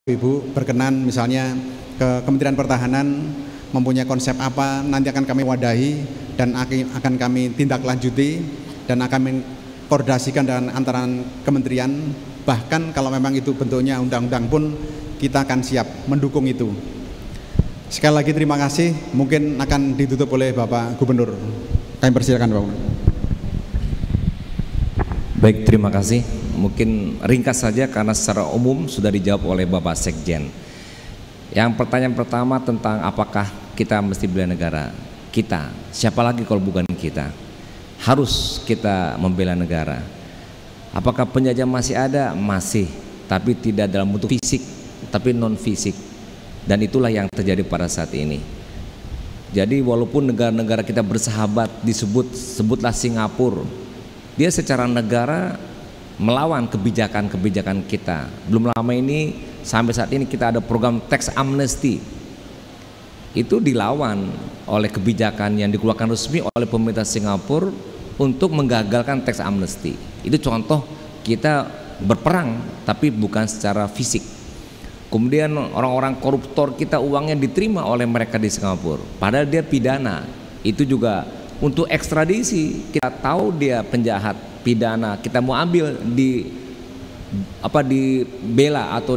Ibu berkenan misalnya ke Kementerian Pertahanan mempunyai konsep apa, nanti akan kami wadahi dan akan kami tindak lanjuti dan akan koordinasikan dengan antara kementerian. Bahkan kalau memang itu bentuknya undang-undang pun kita akan siap mendukung itu. Sekali lagi terima kasih. Mungkin akan ditutup oleh Bapak Gubernur. Kami persilakan Bapak. Baik, terima kasih. Mungkin ringkas saja karena secara umum sudah dijawab oleh Bapak Sekjen. Yang pertanyaan pertama tentang apakah kita mesti bela negara. Kita, siapa lagi kalau bukan kita? Harus kita membela negara. Apakah penjajah masih ada? Masih, tapi tidak dalam bentuk fisik, tapi non fisik. Dan itulah yang terjadi pada saat ini. Jadi walaupun negara-negara kita bersahabat sebutlah Singapura, dia secara negara melawan kebijakan-kebijakan kita. Belum lama ini sampai saat ini kita ada program tax amnesty. Itu dilawan oleh kebijakan yang dikeluarkan resmi oleh pemerintah Singapura untuk menggagalkan tax amnesty. Itu contoh kita berperang tapi bukan secara fisik. Kemudian orang-orang koruptor kita uangnya diterima oleh mereka di Singapura, padahal dia pidana. Itu juga untuk ekstradisi, kita tahu dia penjahat pidana, kita mau ambil dibela atau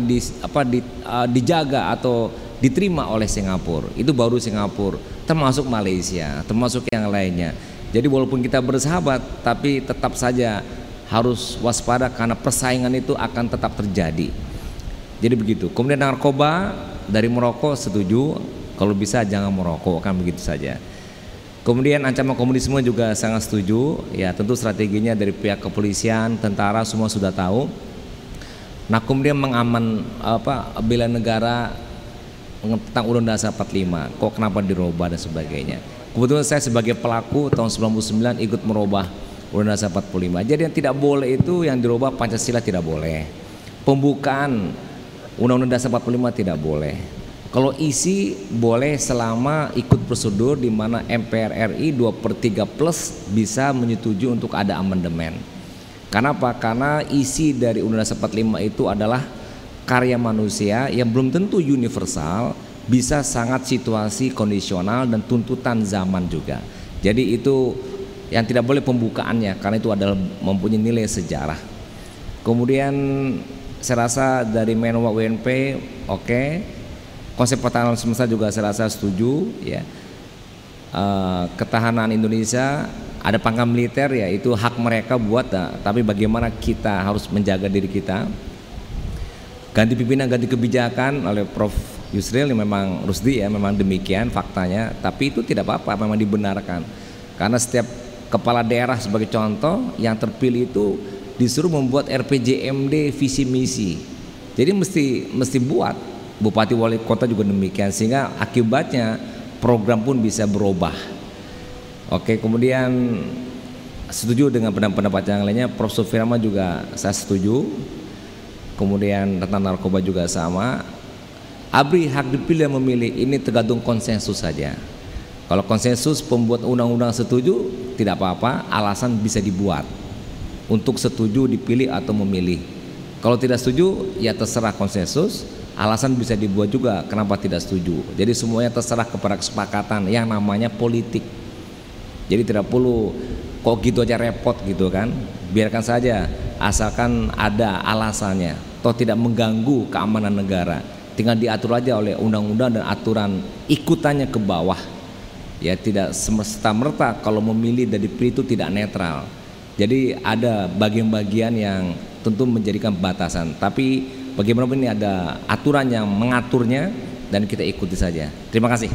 dijaga atau diterima oleh Singapura. Itu baru Singapura, termasuk Malaysia, termasuk yang lainnya. Jadi walaupun kita bersahabat, tapi tetap saja harus waspada karena persaingan itu akan tetap terjadi. Jadi begitu. Kemudian narkoba dari merokok setuju, kalau bisa jangan merokok, kan begitu saja. Kemudian ancaman komunisme juga sangat setuju. Ya tentu strateginya dari pihak kepolisian, tentara semua sudah tahu. Nah kemudian bela negara tentang Undang-Undang Dasar 45, kok kenapa dirubah dan sebagainya. Kebetulan saya sebagai pelaku tahun 99 ikut merubah Undang-Undang Dasar 45. Jadi yang tidak boleh itu yang dirubah Pancasila tidak boleh. Pembukaan Undang-Undang Dasar 45 tidak boleh. Kalau isi boleh selama ikut prosedur di mana MPR RI 2/3 plus bisa menyetujui untuk ada amandemen. Karena apa? Karena isi dari Undang-Undang Dasar 45 itu adalah karya manusia yang belum tentu universal, bisa sangat situasi kondisional dan tuntutan zaman juga. Jadi itu yang tidak boleh pembukaannya karena itu adalah mempunyai nilai sejarah. Kemudian saya rasa dari Menwa UNP oke. Konsep pertahanan semesta juga saya rasa setuju ya. Ketahanan Indonesia ada pangkat militer ya, itu hak mereka buat, tapi bagaimana kita harus menjaga diri kita. Ganti pimpinan, ganti kebijakan oleh Prof. Yusril yang memang Rusdi ya, memang demikian faktanya, tapi itu tidak apa-apa, memang dibenarkan. Karena setiap kepala daerah sebagai contoh yang terpilih itu disuruh membuat RPJMD visi misi. Jadi mesti buat. Bupati wali kota juga demikian, sehingga akibatnya program pun bisa berubah. Oke, kemudian setuju dengan pendapat yang lainnya. Prof. Sufirma juga saya setuju. Kemudian tentang narkoba juga sama. ABRI hak dipilih dan memilih, ini tergantung konsensus saja. Kalau konsensus pembuat undang-undang setuju tidak apa-apa, alasan bisa dibuat untuk setuju dipilih atau memilih. Kalau tidak setuju ya terserah konsensus, alasan bisa dibuat juga kenapa tidak setuju. Jadi semuanya terserah kepada kesepakatan yang namanya politik. Jadi tidak perlu kok gitu aja repot gitu kan. Biarkan saja asalkan ada alasannya, toh tidak mengganggu keamanan negara. Tinggal diatur aja oleh undang-undang dan aturan ikutannya ke bawah. Ya tidak semesta-merta kalau memilih dan dipilih itu tidak netral. Jadi ada bagian-bagian yang tentu menjadikan batasan, tapi bagaimanapun ini ada aturan yang mengaturnya dan kita ikuti saja. Terima kasih.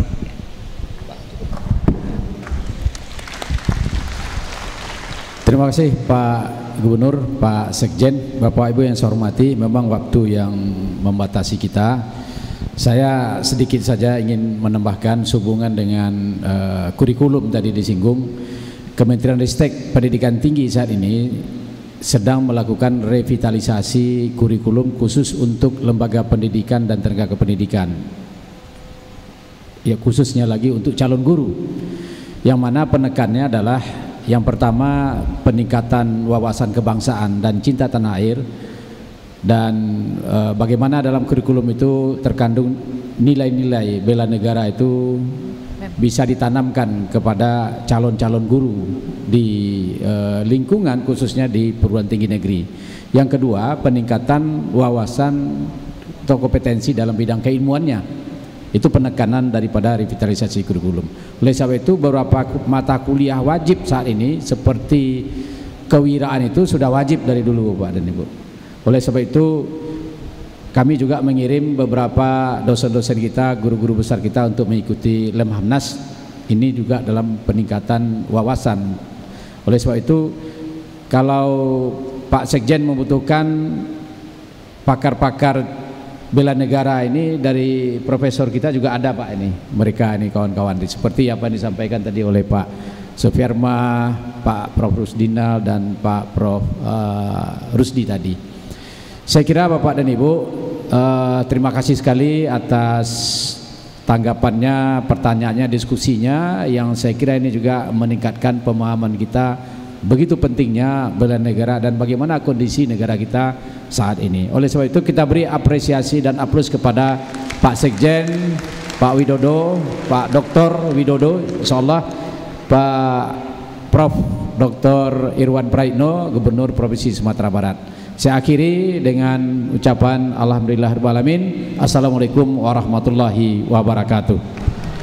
Terima kasih Pak Gubernur, Pak Sekjen, Bapak Ibu yang saya hormati. Memang waktu yang membatasi kita. Saya sedikit saja ingin menambahkan sehubungan dengan kurikulum tadi disinggung. Kementerian Ristek Pendidikan Tinggi saat ini sedang melakukan revitalisasi kurikulum khusus untuk lembaga pendidikan dan tenaga kependidikan. Ya khususnya lagi untuk calon guru. Yang mana penekannya adalah yang pertama peningkatan wawasan kebangsaan dan cinta tanah air. dan bagaimana dalam kurikulum itu terkandung nilai-nilai bela negara itu bisa ditanamkan kepada calon-calon guru di lingkungan khususnya di perguruan tinggi negeri. Yang kedua, peningkatan wawasan atau kompetensi dalam bidang keilmuannya. Itu penekanan daripada revitalisasi kurikulum. Oleh sebab itu beberapa mata kuliah wajib saat ini seperti kewiraan itu sudah wajib dari dulu Bapak dan Ibu. Oleh sebab itu kami juga mengirim beberapa dosen-dosen kita, guru-guru besar kita untuk mengikuti Lemhamnas. Ini juga dalam peningkatan wawasan. Oleh sebab itu kalau Pak Sekjen membutuhkan pakar-pakar bela negara ini, dari profesor kita juga ada Pak, ini mereka ini kawan-kawan seperti apa yang disampaikan tadi oleh Pak Sofierma, Pak Prof Rusdinal dan Pak Prof Rusdi tadi. Saya kira Bapak dan Ibu terima kasih sekali atas tanggapannya, pertanyaannya, diskusinya yang saya kira ini juga meningkatkan pemahaman kita begitu pentingnya bela negara dan bagaimana kondisi negara kita saat ini. Oleh sebab itu kita beri apresiasi dan aplaus kepada Pak Sekjen, Pak Widodo, Pak Dr. Widodo, insyaallah, Pak Prof. Dr. Irwan Praitno, Gubernur Provinsi Sumatera Barat. Saya akhiri dengan ucapan alhamdulillahirabbil alamin. Assalamualaikum warahmatullahi wabarakatuh.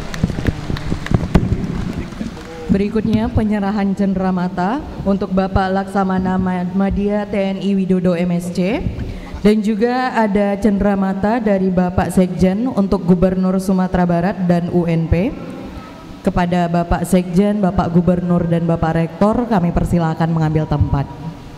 Berikutnya penyerahan cenderamata untuk Bapak Laksamana Madya TNI Widodo MSC, dan juga ada cenderamata dari Bapak Sekjen untuk Gubernur Sumatera Barat dan UNP. Kepada Bapak Sekjen, Bapak Gubernur dan Bapak Rektor kami persilakan mengambil tempat.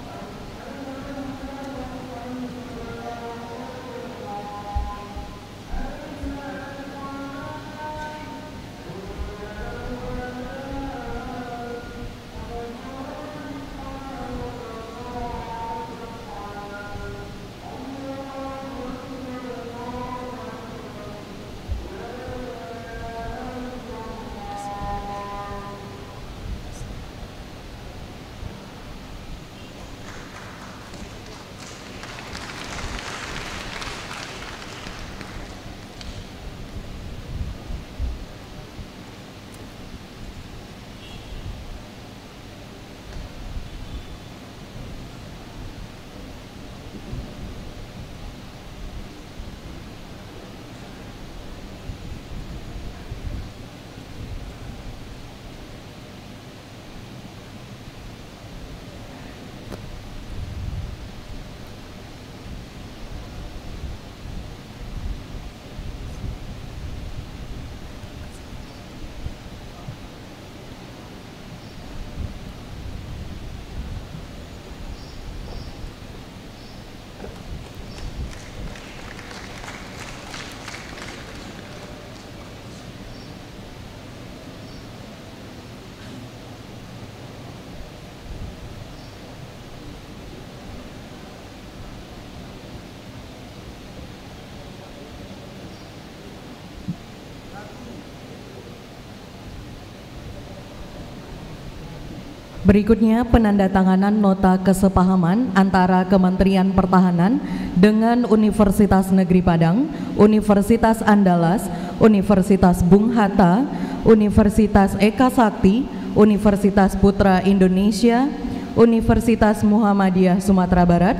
Berikutnya penandatanganan nota kesepahaman antara Kementerian Pertahanan dengan Universitas Negeri Padang, Universitas Andalas, Universitas Bung Hatta, Universitas Eka Sakti, Universitas Putra Indonesia, Universitas Muhammadiyah Sumatera Barat,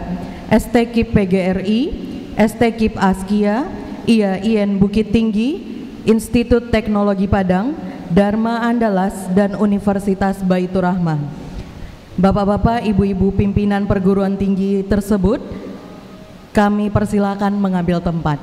STKIP PGRI, STKIP Askia, IAIN Bukit Tinggi, Institut Teknologi Padang, Dharma Andalas, dan Universitas Baitur Rahman. Bapak-bapak, ibu-ibu pimpinan perguruan tinggi tersebut, kami persilakan mengambil tempat.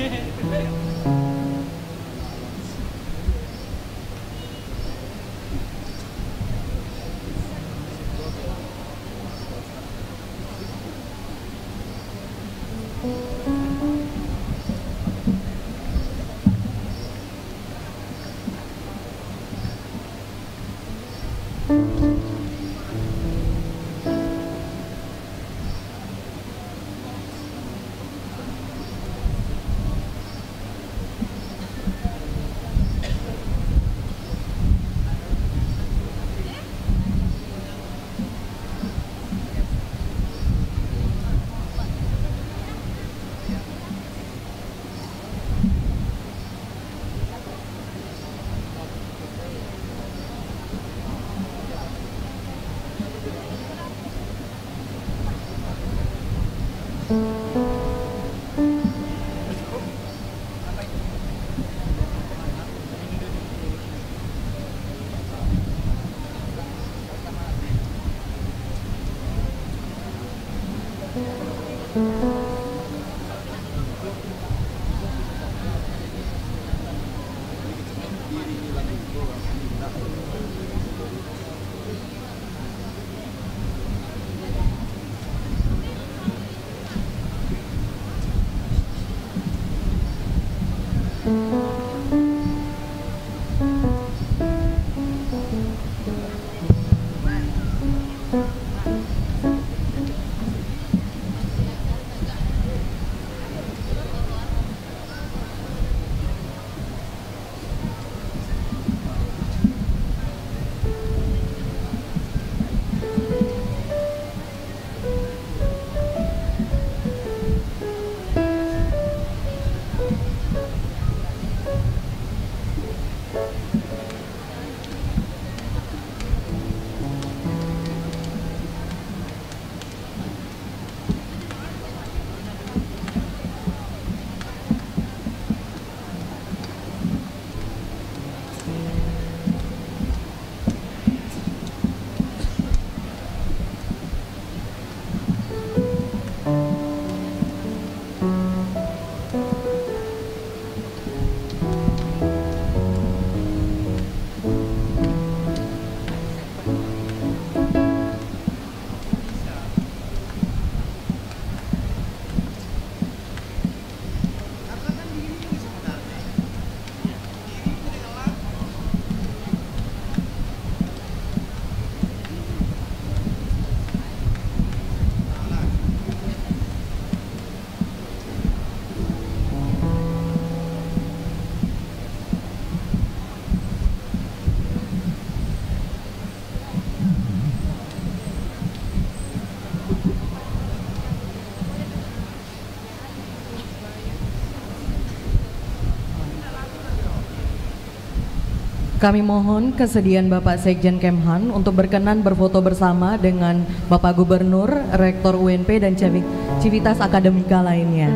Kami mohon kesediaan Bapak Sekjen Kemhan untuk berkenan berfoto bersama dengan Bapak Gubernur, Rektor UNP dan civitas akademika lainnya.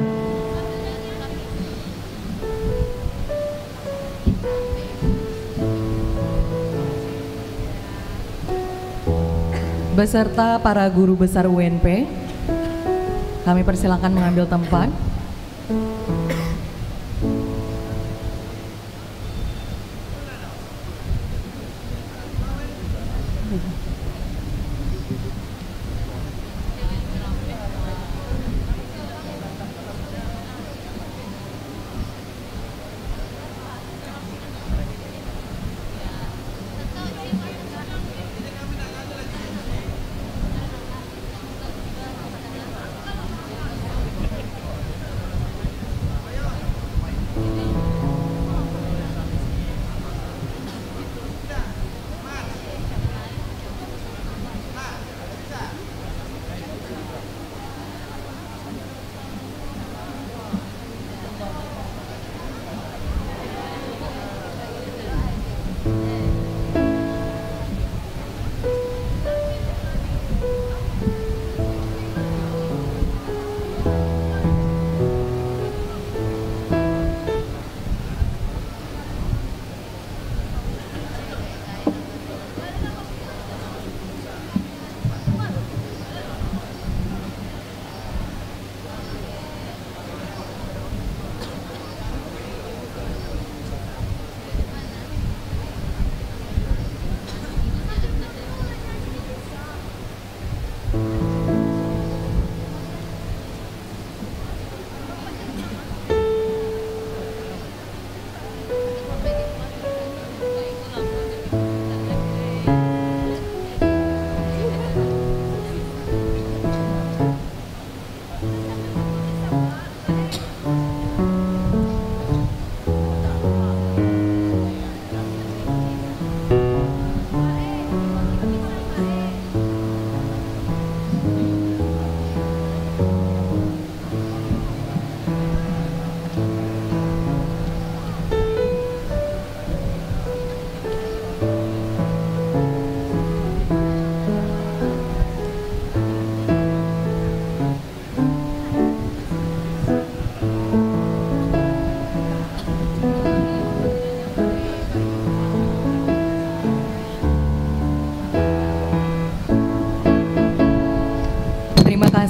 Beserta para guru besar UNP, kami persilakan mengambil tempat.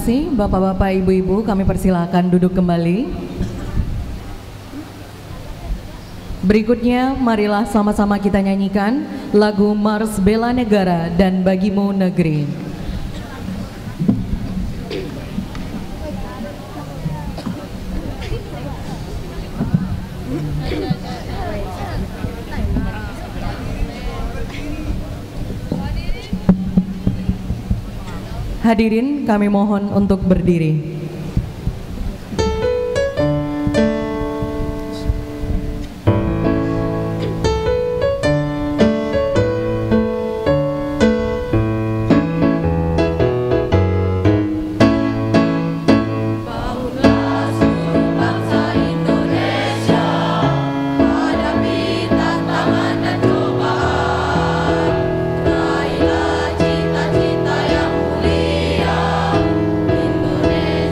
kasih Bapak-bapak, Ibu-ibu, kami persilahkan duduk kembali. Berikutnya marilah sama-sama kita nyanyikan lagu Mars Bela Negara dan Bagimu Negeri. Hadirin, kami mohon untuk berdiri. Indonesia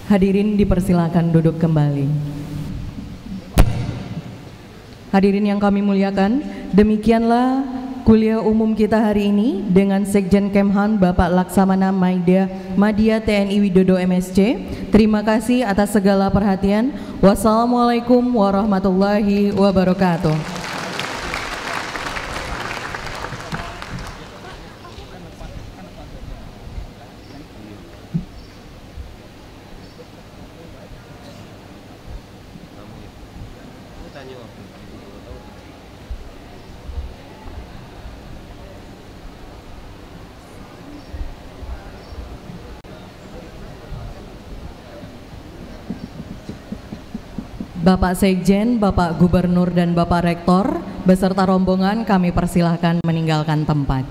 Hadirin dipersilakan duduk kembali. Hadirin yang kami muliakan, demikianlah kuliah umum kita hari ini dengan Sekjen Kemhan Bapak Laksamana Madya TNI Widodo MSC. Terima kasih atas segala perhatian. Wassalamualaikum warahmatullahi wabarakatuh. Bapak Sekjen, Bapak Gubernur dan Bapak Rektor beserta rombongan kami persilahkan meninggalkan tempat.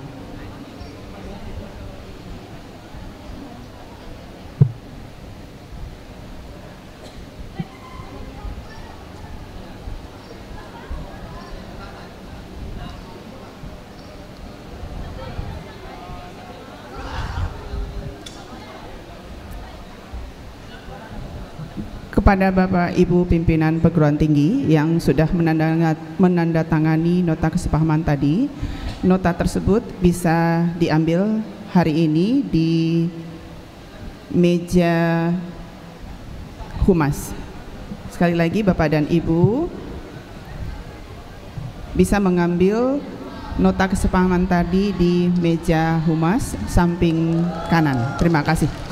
Kepada Bapak Ibu pimpinan perguruan tinggi yang sudah menandatangani nota kesepahaman tadi, nota tersebut bisa diambil hari ini di meja humas. Sekali lagi Bapak dan Ibu bisa mengambil nota kesepahaman tadi di meja humas samping kanan. Terima kasih.